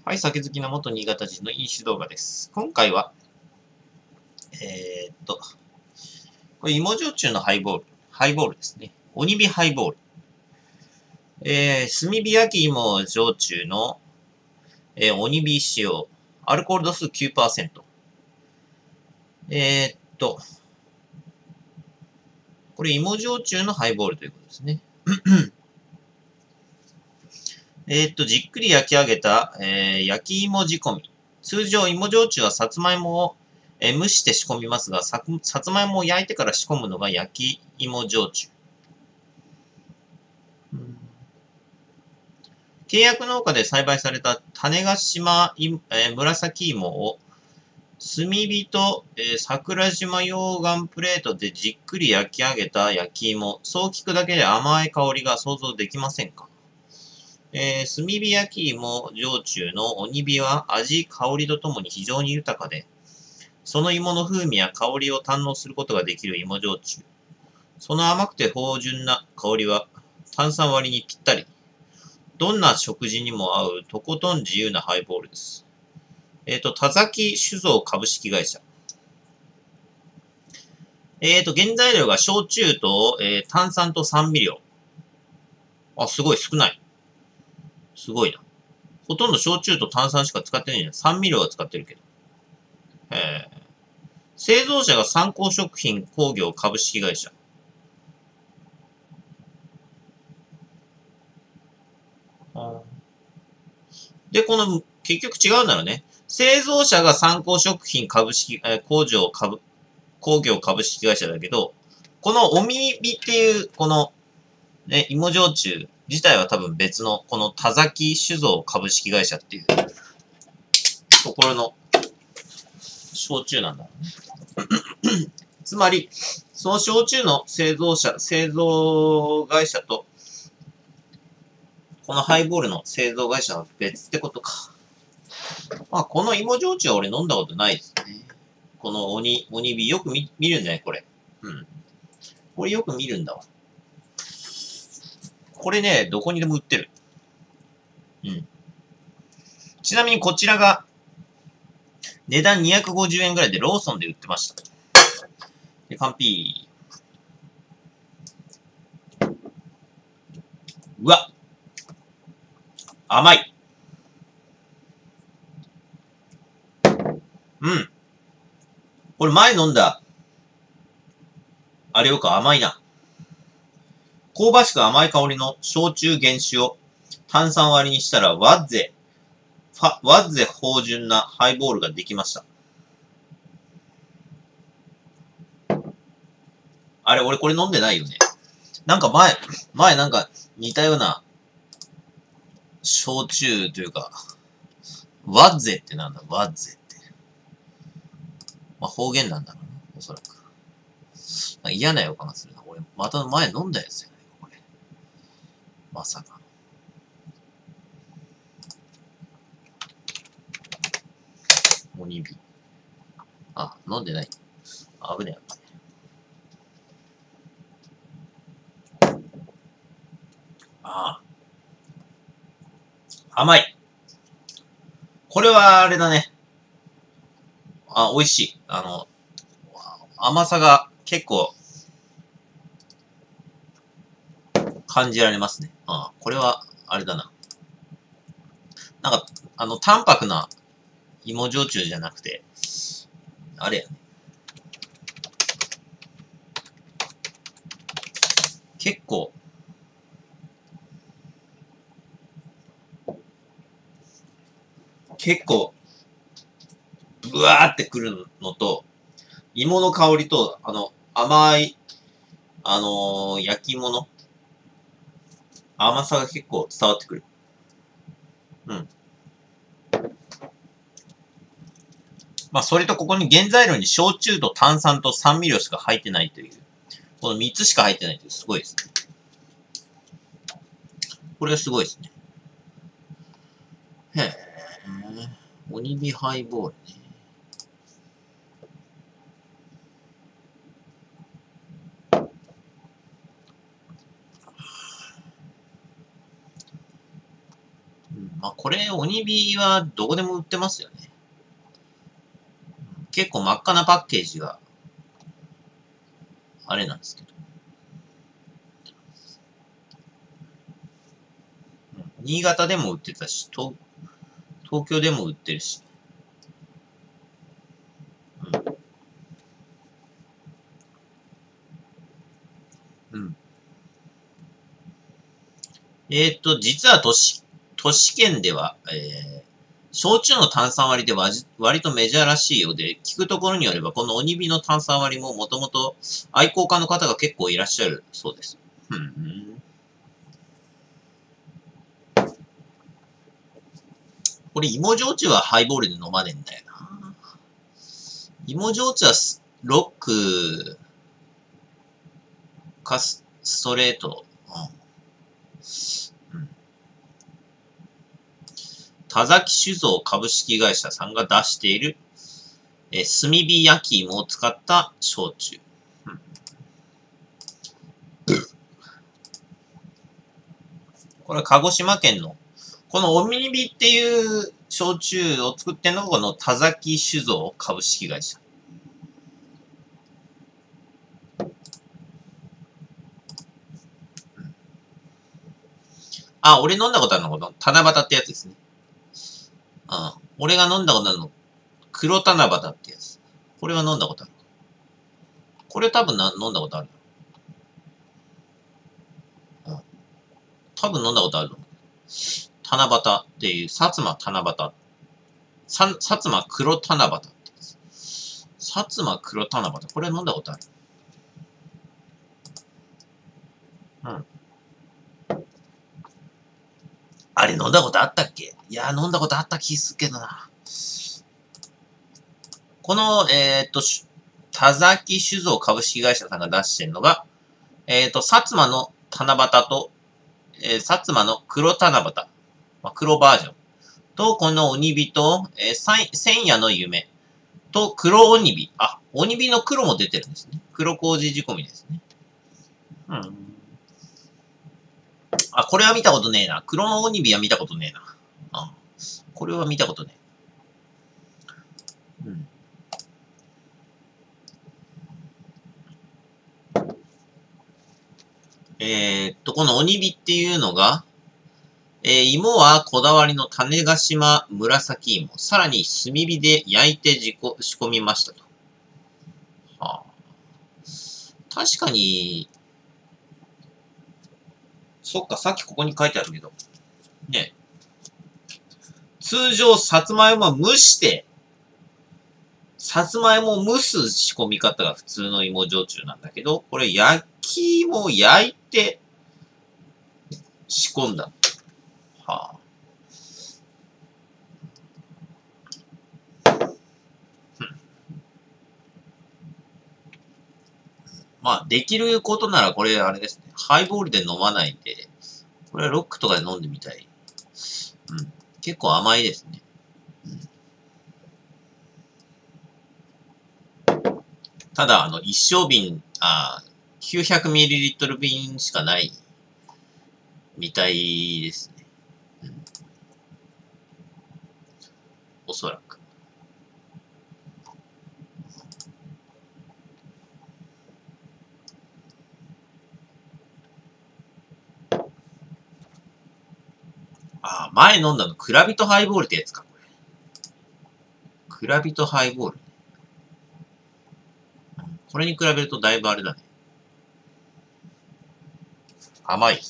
はい、酒好きな元新潟人の飲酒動画です。今回は、これ芋焼酎のハイボール。ハイボールですね。鬼火ハイボール。炭火焼き芋焼酎の、鬼火使用。アルコール度数 9%。えーっと、これ芋焼酎のハイボールということですね。じっくり焼き上げた、焼き芋仕込み。通常、芋焼酎はさつまいもを、蒸して仕込みますが、さつまいもを焼いてから仕込むのが焼き芋焼酎。契約農家で栽培された種子島、紫芋を炭火と、桜島溶岩プレートでじっくり焼き上げた焼き芋。そう聞くだけで甘い香りが想像できませんか？炭火焼き芋焼酎の鬼火は味、香りとともに非常に豊かで、その芋の風味や香りを堪能することができる芋焼酎。その甘くて芳醇な香りは炭酸割りにぴったり。どんな食事にも合うとことん自由なハイボールです。田崎酒造株式会社。原材料が焼酎と、炭酸と酸味料。あ、すごい少ない。すごいな。ほとんど焼酎と炭酸しか使ってないじゃん。酸味料は使ってるけど。製造者が参考食品工業株式会社。で、この、結局違うんだろうね。製造者が参考食品株式、工業株式会社だけど、このおみびっていう、この、ね、芋焼酎自体は多分別の、この田崎酒造株式会社っていうところの焼酎なんだろうね。つまり、その焼酎の製造会社と、このハイボールの製造会社は別ってことか。まあ、この芋焼酎は俺飲んだことないですね。この鬼火よく見るんじゃないこれ。うん。これよく見るんだわ。これね、どこにでも売ってる。うん。ちなみにこちらが、値段250円ぐらいでローソンで売ってました。で、カンピー。うわ甘い。うん。これ前飲んだ、あれよく甘いな。香ばしく甘い香りの焼酎原酒を炭酸割りにしたらワッゼ芳醇なハイボールができました。あれ、俺これ飲んでないよね。なんか前なんか似たような焼酎というか、ワッゼってなんだワッゼって。まあ、方言なんだろうな、おそらく。嫌な予感がするな。俺、また前飲んだやつじゃないか、これ。まさか。鬼火。あ、飲んでない。危ねえ。ああ、甘い。これはあれだね。あ、美味しい。甘さが結構感じられますね。あ、これは、あれだな。なんか、淡白な芋焼酎じゃなくて、あれやね。結構、結構、ブワーってくるのと、芋の香りと、甘い、焼き芋の甘さが結構伝わってくる。うん。まあ、それとここに原材料に焼酎と炭酸と酸味料しか入ってないという、この3つしか入ってないという、すごいですね。これはすごいですね。へえ。鬼火ハイボールね。うん。 まあこれ、鬼火はどこでも売ってますよね。結構真っ赤なパッケージが、あれなんですけど。新潟でも売ってたし、東京でも売ってるし。うん。実は都市圏では、焼酎の炭酸割りで割とメジャーらしいようで、聞くところによれば、この鬼火の炭酸割りももともと愛好家の方が結構いらっしゃるそうです。うん。これ、芋焼酎はハイボールで飲まねえんだよな。芋焼酎はロックかストレート。うん。田崎酒造株式会社さんが出している、炭火焼き芋を使った焼酎。うん、これは鹿児島県の、この鬼火っていう焼酎を作ってるのがこの田崎酒造株式会社。あ、俺飲んだことあるのこの七夕ってやつですね。俺が飲んだことあるの、黒七夕ってやつ。これは飲んだことある。これ多分飲んだことある。うん、多分飲んだことある。七夕っていう、薩摩七夕。薩摩黒七夕ってやつ。薩摩黒七夕。これ飲んだことある。うん。あれ飲んだことあったっけ？いや、飲んだことあった気するけどな。この、田崎酒造株式会社さんが出してるのが、薩摩の七夕と、薩摩の黒七夕、まあ、黒バージョンと、この鬼火と、千夜の夢と黒鬼火。あ、鬼火の黒も出てるんですね。黒麹仕込みですね。うん。あ、これは見たことねえな。黒の鬼火は見たことねえな。あ、これは見たことねえ。うん。この鬼火っていうのが、芋はこだわりの種子島紫芋、さらに炭火で焼いて仕込みましたと。はあ、確かに、そっか、さっきここに書いてあるけど、ね、通常、さつまいもは蒸して、さつまいもを蒸す仕込み方が普通の芋焼酎なんだけど、これ焼き芋を焼いて仕込んだ。はあ、まあ、できることならこれあれですね。ハイボールで飲まないんで、これはロックとかで飲んでみたい。うん。結構甘いですね。ただ、一升瓶、900ml 瓶しかないみたいですね。うん、おそらく。前飲んだの、クラビトハイボールってやつか、これ。クラビトハイボール。これに比べるとだいぶあれだね。甘い。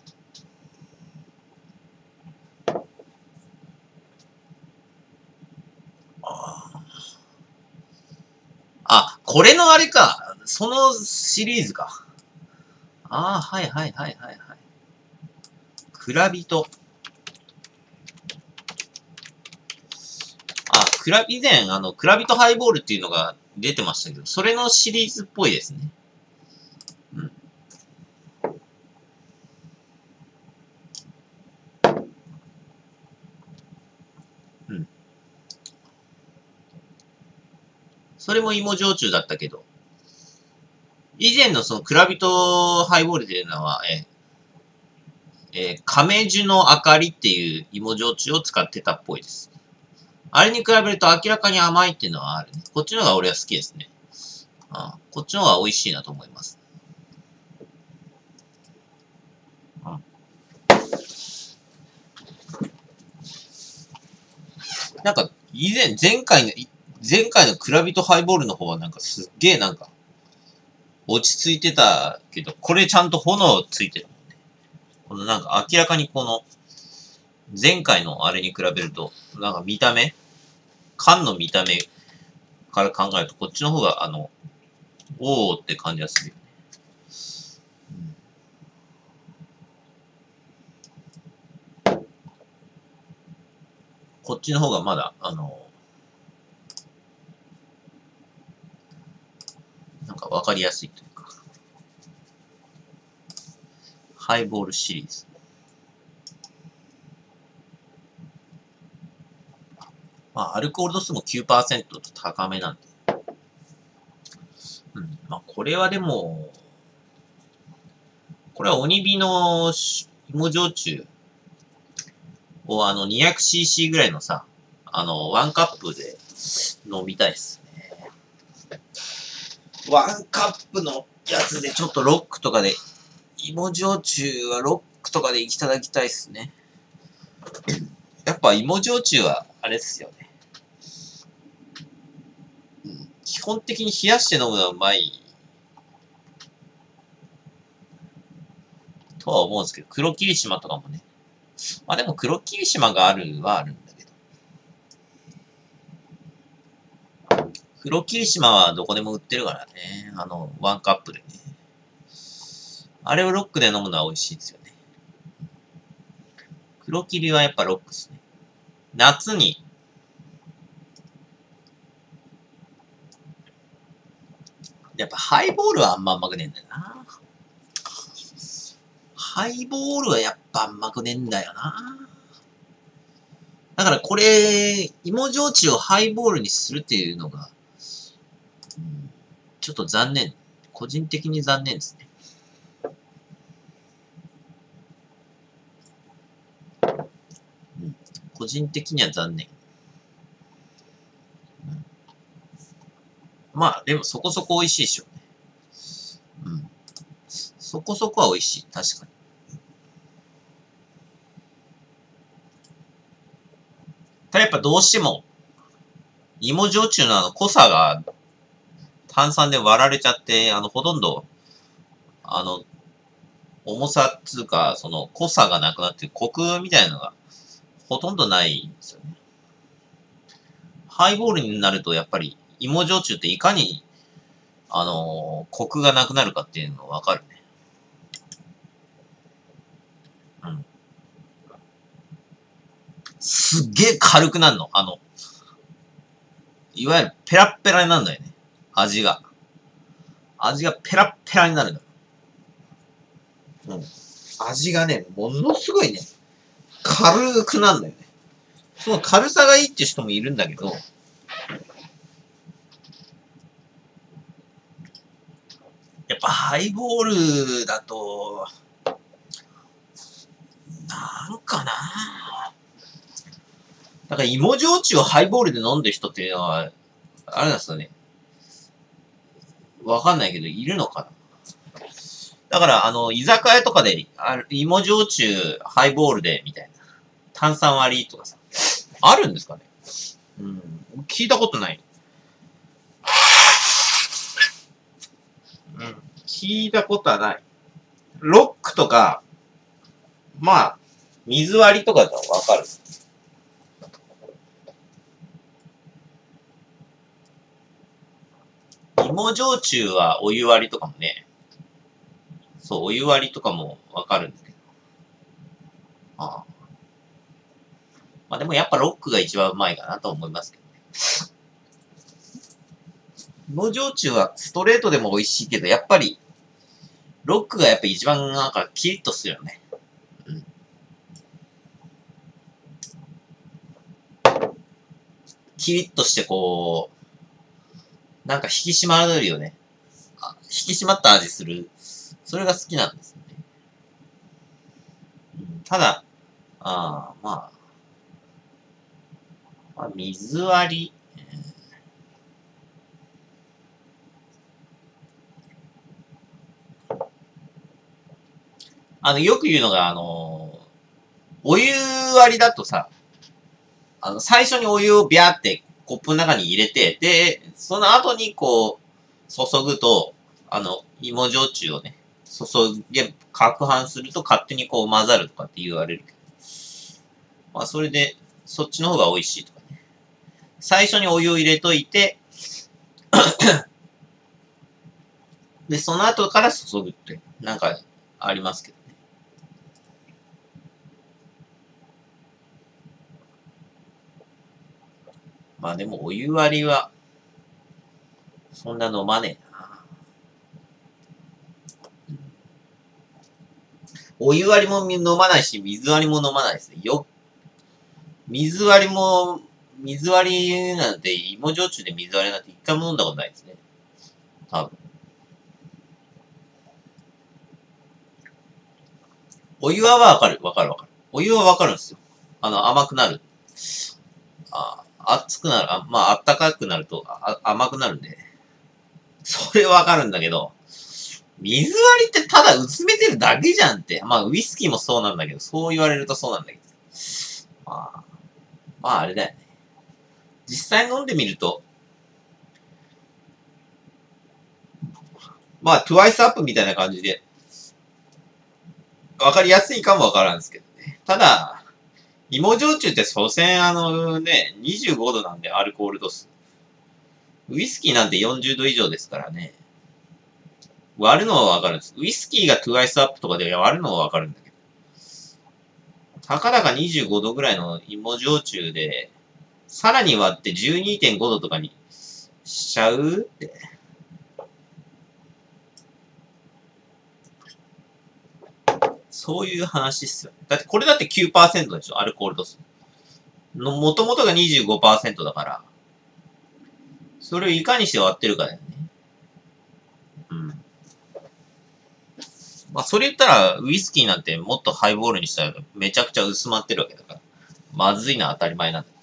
これのあれか。そのシリーズか。はいはいはいはいはい。クラビト。以前、クラビトハイボールっていうのが出てましたけど、それのシリーズっぽいですね。うん。うん。それも芋焼酎だったけど、以前のそのクラビトハイボールっていうのは、 亀樹の明かりっていう芋焼酎を使ってたっぽいです。あれに比べると明らかに甘いっていうのはあるね。こっちの方が俺は好きですね。こっちの方が美味しいなと思います。なんか、前回の蔵人ハイボールの方はなんかすっげえなんか、落ち着いてたけど、これちゃんと炎ついてるもんね。このなんか明らかにこの、前回のあれに比べると、なんか見た目缶の見た目から考えると、こっちの方がおーって感じがするよね。こっちの方がまだ、なんかわかりやすいというか。ハイボールシリーズ。まあ、アルコール度数も 9% と高めなんで。まあ、これはでも、これは鬼火の芋焼酎を200cc ぐらいのさ、ワンカップで飲みたいっすね。ワンカップのやつでちょっとロックとかで、芋焼酎はロックとかでいただきたいっすね。やっぱ芋焼酎はあれっすよね。基本的に冷やして飲むのはうまいとは思うんですけど、黒霧島とかもね。まあでも黒霧島があるはあるんだけど。黒霧島はどこでも売ってるからね。ワンカップでね。あれをロックで飲むのは美味しいですよね。黒霧はやっぱロックですね。夏に、やっぱハイボールはあんま甘くねえんだよな。ハイボールはやっぱ甘くねえんだよな。だからこれ、芋焼酎をハイボールにするっていうのが、ちょっと残念。個人的に残念ですね。個人的には残念。まあ、でもそこそこ美味しいでしょうね。そこそこは美味しい。確かに。ただやっぱどうしても、芋焼酎の濃さが炭酸で割られちゃって、ほとんど、重さっつうか、その濃さがなくなって、コクみたいなのがほとんどないんですよね。ハイボールになると、やっぱり、芋焼酎っていかに、コクがなくなるかっていうのがわかるね。すっげえ軽くなるの。いわゆるペラッペラになるんだよね。味が。味がペラッペラになるんだ。味がね、ものすごいね、軽くなるんだよね。その軽さがいいっていう人もいるんだけど、やっぱハイボールだと、なんかなだから芋焼酎をハイボールで飲んでる人っていうのは、あれなんですよね。わかんないけど、いるのかなだから、居酒屋とかで、芋焼酎ハイボールで、みたいな。炭酸割りとかさ。あるんですかね聞いたことない。聞いたことはない。ロックとか、まあ、水割りとかだとわかる。芋焼酎はお湯割りとかもね、そう、お湯割りとかもわかるんですけど。まあでもやっぱロックが一番うまいかなと思いますけどね。芋焼酎はストレートでも美味しいけど、やっぱり、ロックがやっぱ一番なんかキリッとするよね。キリッとしてこう、なんか引き締まるよね。引き締まった味する。それが好きなんですよね。 ただ、まあ、水割り、よく言うのが、お湯割りだとさ、最初にお湯をビャーってコップの中に入れて、で、その後にこう、注ぐと、芋焼酎をね、注げ、攪拌すると勝手にこう混ざるとかって言われるけど。まあ、それで、そっちの方が美味しいとかね。最初にお湯を入れといて、で、その後から注ぐって、なんか、ありますけどね。まあでも、お湯割りは、そんな飲まねえな。お湯割りも飲まないし、水割りも飲まないですね。水割りなんて、芋焼酎で水割りなんて一回も飲んだことないですね。多分。お湯はわかる。お湯はわかるんですよ。甘くなる。熱くなる。まあ、あったかくなると甘くなるんで。それわかるんだけど、水割りってただ薄めてるだけじゃんって。まあ、ウイスキーもそうなんだけど、そう言われるとそうなんだけど。まあ、あれだよね。実際飲んでみると、まあ、トゥワイスアップみたいな感じで、わかりやすいかもわからんですけどね。ただ、芋焼酎って所詮25度なんで、アルコール度数。ウイスキーなんて40度以上ですからね。割るのはわかるんです。ウイスキーがトゥワイスアップとかで割るのはわかるんだけど。たかだか25度ぐらいの芋焼酎で、さらに割って 12.5 度とかにしちゃうって。そういう話っすよ。だってこれだって 9% でしょ、アルコール度数。元々が 25% だから。それをいかにして割ってるかだよね。うん。まあ、それ言ったら、ウイスキーなんてもっとハイボールにしたらめちゃくちゃ薄まってるわけだから。まずいのは当たり前なんだ。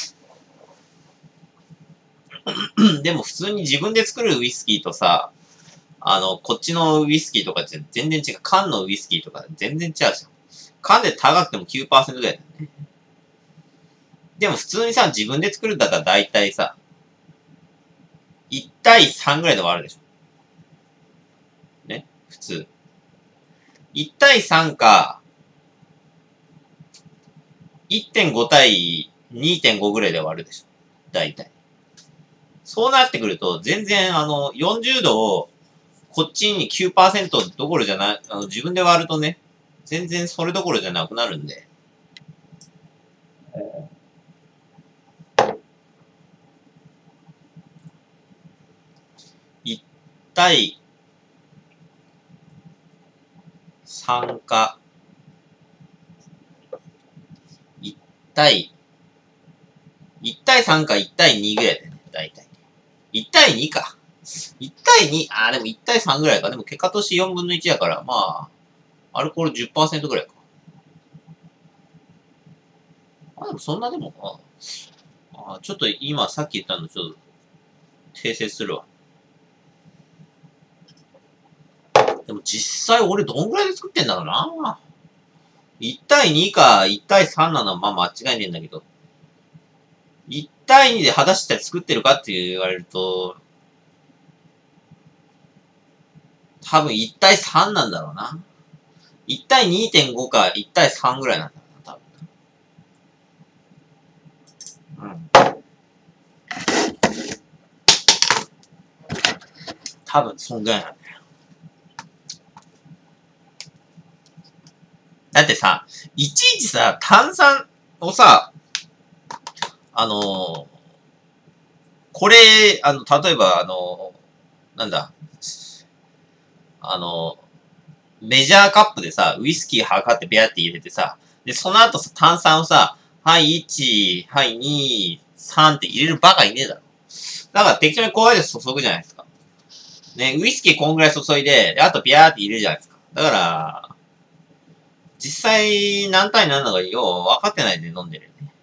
でも普通に自分で作るウイスキーとさ、こっちのウイスキーとかって全然違う。缶のウイスキーとか全然違うじゃん。缶で高くても 9% ぐらいだよね。でも普通にさ、自分で作るんだったら大体さ、1対3ぐらいで割るでしょ。ね。普通。1対3か、1.5 対 2.5 ぐらいで割るでしょ。大体。そうなってくると、全然40度をこっちに 9% どころじゃない、自分で割るとね、全然それどころじゃなくなるんで。1対3か、1対3か1対2ぐらいだよね、大体。1対2か。1対2、でも1対3ぐらいか。でも結果として4分の1やから、まあ、アルコール 10% ぐらいか。でもそんなでもちょっと今さっき言ったのちょっと訂正するわ。でも実際俺どんぐらいで作ってんだろうな。1対2か1対3なのはまあ間違いねえんだけど、1対2で果たして作ってるかって言われると、多分1対3なんだろうな。1対 2.5 か1対3ぐらいなんだろうな、多分。うん。多分そんぐらいなんだよ。だってさ、いちいちさ、炭酸をさ、これ、例えば、なんだ、メジャーカップでさ、ウイスキー測ってビャーって入れてさ、で、その後さ、炭酸をさ、はい、1、はい、2、3って入れるバカいねえだろ。だから適当にこうやって注ぐじゃないですか。ね、ウイスキーこんぐらい注いで、あとビャーって入れるじゃないですか。だから、 実際何対何だかよう分かってないで飲んでるよね。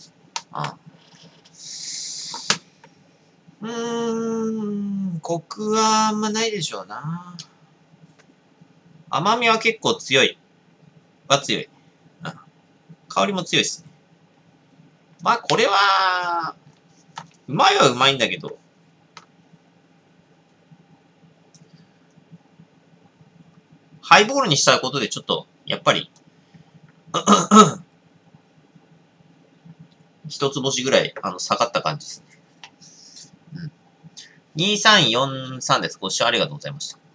コクはあんまないでしょうな。甘みは結構強い。強い。香りも強いですね。まあ、これは、うまいはうまいんだけど、ハイボールにしたことでちょっと、やっぱり、一つ星ぐらい、下がった感じですね。2343です。ご視聴ありがとうございました。